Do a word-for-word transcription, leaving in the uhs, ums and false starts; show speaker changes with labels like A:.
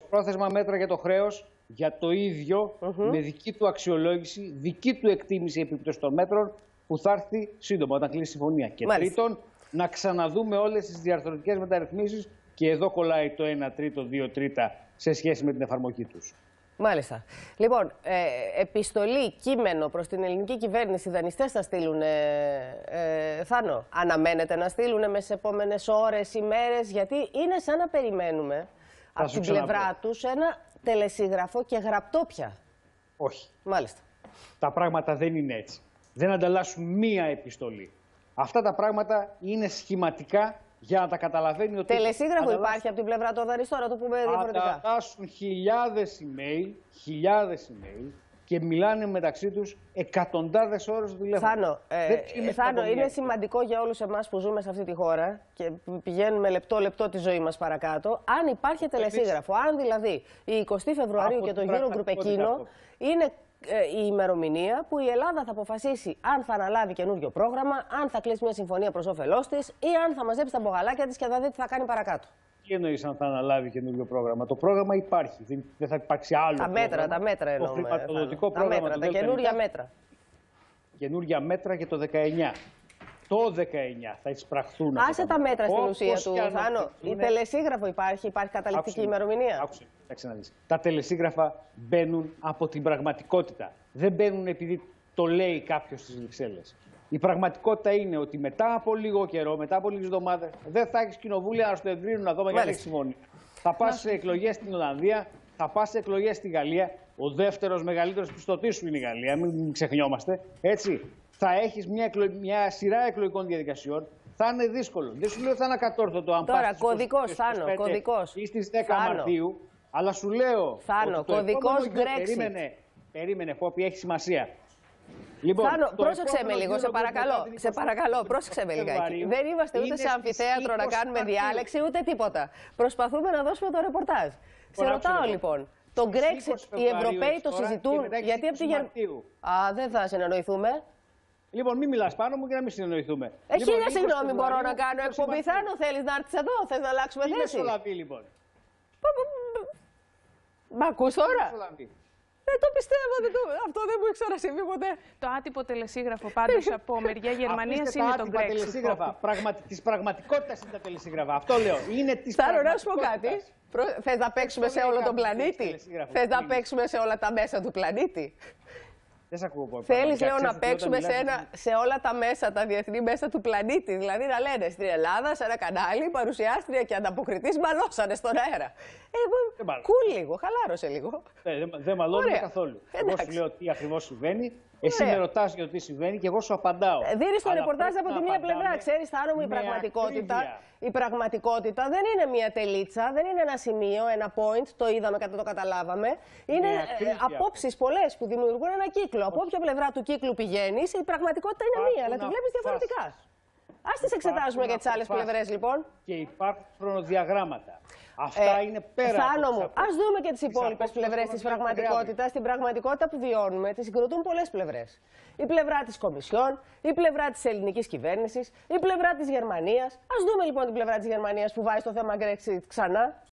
A: πρόθεσμα μέτρα για το χρέος, για το ίδιο, uh-huh. με δική του αξιολόγηση, δική του εκτίμηση επίπτωση των μέτρων, που θα έρθει σύντομα όταν κλείσει η συμφωνία. Και Μάλιστα. τρίτον, να ξαναδούμε όλες τις διαρθρωτικές μεταρρυθμίσεις, και εδώ κολλάει το ένα τρίτο, δύο τρίτα σε σχέση με την εφαρμογή τους.
B: Μάλιστα. Λοιπόν, ε, επιστολή, κείμενο προς την ελληνική κυβέρνηση, οι δανειστές θα στείλουν, ε, ε, Θάνο, αναμένεται να στείλουν μέσα στις επόμενες ώρες, ημέρες, γιατί είναι σαν να περιμένουμε θα από την πλευρά τους ένα τελεσίγραφο και γραπτό πια.
A: Όχι.
B: Μάλιστα.
A: Τα πράγματα δεν είναι έτσι. Δεν ανταλλάσσουν μία επιστολή. Αυτά τα πράγματα είναι σχηματικά για να τα καταλαβαίνει ότι.
B: Τελεσίγραφο ανταλλάσσουν... υπάρχει από την πλευρά των δανειστών, να το πούμε διαφορετικά.
A: Ανταλλάσσουν χιλιάδες email, χιλιάδες email και μιλάνε μεταξύ τους εκατοντάδες ώρες του τηλέφωνο.
B: Θάνο, ε, Θάνο είναι σημαντικό για όλους εμάς που ζούμε σε αυτή τη χώρα και πηγαίνουμε λεπτό-λεπτό τη ζωή μας παρακάτω. Αν υπάρχει τελεσίγραφο, αν δηλαδή η εικοστή Φεβρουαρίου και το Eurogroup εκείνο είναι η ημερομηνία που η Ελλάδα θα αποφασίσει αν θα αναλάβει καινούριο πρόγραμμα, αν θα κλείσει μια συμφωνία προς όφελός της ή αν θα μαζέψει τα μπογαλάκια της και θα δει τι θα κάνει παρακάτω.
A: Τι εννοείς αν θα αναλάβει καινούριο πρόγραμμα? Το πρόγραμμα υπάρχει. Δεν θα υπάρξει άλλο.
B: Τα μέτρα,
A: πρόγραμμα.
B: τα μέτρα εννοούμε.
A: Το χρηματοδοτικό
B: τα
A: πρόγραμμα.
B: μέτρα, τα καινούρια μέτρα.
A: Καινούρια μέτρα για το δεκαεννιά. Το δεκαεννιά θα εισπραχθούν.
B: Άσε τα μέτρα στην ουσία του, Θάνο. Η τελεσίγραφο υπάρχει, υπάρχει καταληκτική ημερομηνία.
A: Άκουσε, άκουσε να δεις. Τα τελεσίγραφα μπαίνουν από την πραγματικότητα. Δεν μπαίνουν επειδή το λέει κάποιος στις Βρυξέλλες. Η πραγματικότητα είναι ότι μετά από λίγο καιρό, μετά από λίγες εβδομάδες, δεν θα έχεις κοινοβούλια να στο εγκρίνουν ακόμα για να έχεις συμφωνία. Θα πας σε εκλογές στην Ολλανδία, θα πας σε εκλογές στη Γαλλία. Ο δεύτερος μεγαλύτερος πιστωτής σου είναι η Γαλλία, μην ξεχνιόμαστε. Έτσι. Θα έχεις μια, εκλο... μια σειρά εκλογικών διαδικασιών. Θα είναι δύσκολο. Δεν σου λέω ότι θα είναι ακατόρθωτο αν
B: Τώρα, κωδικός, Θάνο, κωδικός.
A: Ή στις δέκα Μαρτίου. Αλλά σου λέω.
B: Θάνο, κωδικός Brexit.
A: Περίμενε, περίμενε, Πόπη, έχει σημασία. Λοιπόν,
B: Θάνο, πρόσεξε με λίγο, σε παρακαλώ. Σε παρακαλώ, πρόσεξε με λιγάκι. Δεν είμαστε ούτε σε αμφιθέατρο να κάνουμε διάλεξη, ούτε τίποτα. Προσπαθούμε να δώσουμε το ρεπορτάζ. Σε ρωτάω λοιπόν. Το Brexit, οι Ευρωπαίοι το συζητούν, γιατί από τη Γερμανία. Α, δεν θα συνεννοηθούμε.
A: Λοιπόν, μην μιλάς πάνω μου και να μην συνεννοηθούμε.
B: Ε, χίλια συγγνώμη μπορώ να κάνω εκπομπή. Θάνο, θέλεις να έρθεις εδώ, θες να αλλάξουμε θέση?
A: Τι μεσολαβεί, λοιπόν.
B: Μ' ακούς τώρα? Δεν το πιστεύω, δεν το... αυτό δεν μου έχει ξανασυμβεί ποτέ.
C: Το άτυπο τελεσίγραφο πάντως από μεριά Γερμανίας είναι το Brexit.
A: Τελεσίγραφα. Πραγματι... Της πραγματικότητας είναι τα τελεσίγραφα. Αυτό λέω. Είναι της
B: πραγματικότητας. Θα να σου πω κάτι. Θες να παίξουμε σε όλο τον πλανήτη? Θες να παίξουμε σε όλα τα μέσα του πλανήτη?
A: Δεν σ' ακούω.
B: Θέλεις, λέω, να παίξουμε σε, ένα, σε όλα τα μέσα, τα διεθνή μέσα του πλανήτη. Δηλαδή να λένε στην Ελλάδα, σε ένα κανάλι, παρουσιάστρια και ανταποκριτής μαλώσανε στον αέρα. Εγώ, κουλ λίγο, χαλάρωσε λίγο.
A: Δεν δε μαλώνουμε καθόλου. Εγώ σου λέω τι ακριβώς συμβαίνει. Εσύ με ρωτάς για το τι συμβαίνει και εγώ σου απαντάω.
B: Δίνεις το ρεπορτάζ από τη μία πλευρά. Ξέρεις, Θάνο μου, η πραγματικότητα, η πραγματικότητα δεν είναι μία τελίτσα, δεν είναι ένα σημείο, ένα point, το είδαμε και το καταλάβαμε. Είναι απόψεις πολλές που δημιουργούν ένα κύκλο. Από όποια πλευρά του κύκλου πηγαίνεις, η πραγματικότητα είναι μία, αλλά τη βλέπεις διαφορετικά. Ας τις εξετάζουμε για τις άλλες πλευρές, λοιπόν.
A: Και υπάρχουν χρονοδιαγράμματα. Αυτά ε, είναι πέρα.
B: Θάνο μου, ας δούμε και τις υπόλοιπες πλευρές της πραγματικότητας. Στην πραγματικότητα που βιώνουμε, τη συγκροτούν πολλές πλευρές. Η πλευρά της Κομισιόν, η πλευρά της ελληνικής κυβέρνησης, η πλευρά της Γερμανίας. Ας δούμε λοιπόν την πλευρά της Γερμανίας που βάζει το θέμα Brexit ξανά.